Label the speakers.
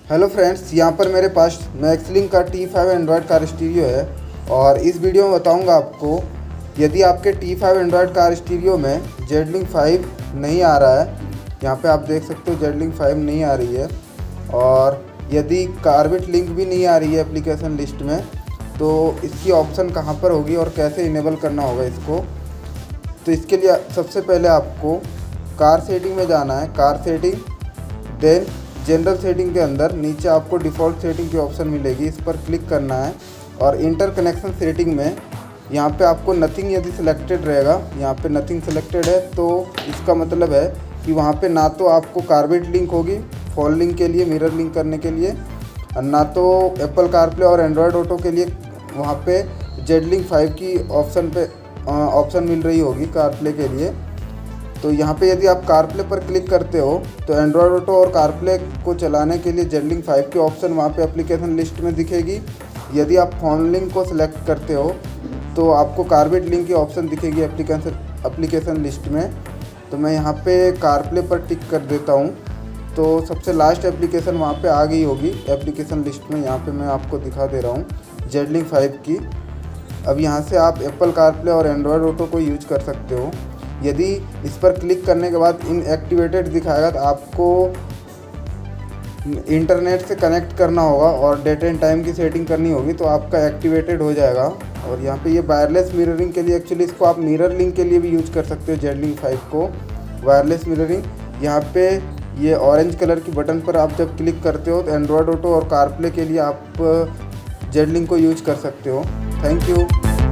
Speaker 1: Hello friends, यहाँ पर मेरे पास मैक्सलिंक का T5 एंड्रॉयड कार स्टीरियो है और इस वीडियो में बताऊंगा आपको यदि आपके T5 एंड्रॉयड कार स्टीरियो में जेडलिंक 5 नहीं आ रहा है। यहाँ पे आप देख सकते हो जेडलिंक 5 नहीं आ रही है और यदि कार्बेट लिंक भी नहीं आ रही है एप्लीकेशन लिस्ट में, तो इसकी ऑप्शन कहाँ पर होगी और कैसे इनेबल करना होगा इसको। तो इसके लिए सबसे पहले आपको कार सेटिंग में जाना है। Car setting, then general setting के अंदर नीचे आपको डिफ़ॉल्ट सेटिंग की ऑप्शन मिलेगी, इस पर क्लिक करना है और इंटरकनेक्शन सेटिंग में यहाँ पे आपको नथिंग यदि सिलेक्टेड रहेगा, यहाँ पे नथिंग सिलेक्टेड है तो इसका मतलब है कि वहाँ पे ना तो आपको कार्बेट लिंक होगी फॉल लिंक के लिए, मिरर लिंक करने के लिए, और ना तो एप्पल कारप्ले और एंड्रॉयड ऑटो के लिए वहाँ पे जेडलिंक 5 की ऑप्शन मिल रही होगी कारप्ले के लिए। तो यहाँ पे यदि आप कारप्ले पर क्लिक करते हो तो एंड्रॉयड ऑटो और कारप्ले को चलाने के लिए जेडलिंक 5 की ऑप्शन वहाँ पे एप्लीकेशन लिस्ट में दिखेगी। यदि आप फोन लिंक को सिलेक्ट करते हो तो आपको कार्बेट लिंक की ऑप्शन दिखेगी एप्लीकेशन लिस्ट में। तो मैं यहाँ पे कारप्ले पर टिक कर देता हूँ, तो सबसे लास्ट एप्लीकेशन वहाँ पे आ गई होगी एप्लीकेशन लिस्ट में। यहाँ पे मैं आपको दिखा दे रहा हूँ जेडलिंक 5 की। अब यहाँ से आप एप्पल कारप्ले और एंड्रॉयड ऑटो को यूज कर सकते हो। यदि इस पर क्लिक करने के बाद इनएक्टिवेटेड दिखाएगा तो आपको इंटरनेट से कनेक्ट करना होगा और डेट एंड टाइम की सेटिंग करनी होगी, तो आपका एक्टिवेटेड हो जाएगा। और यहाँ पे ये वायरलेस मिररिंग के लिए, एक्चुअली इसको आप मिरर लिंक के लिए भी यूज कर सकते हो जेडलिंक 5 को, वायरलेस मिररिंग। यहाँ पे ये ऑरेंज कलर की बटन पर आप जब क्लिक करते हो तो एंड्रॉयड ऑटो और कारप्ले के लिए आप जेडलिंक को यूज कर सकते हो। Thank you.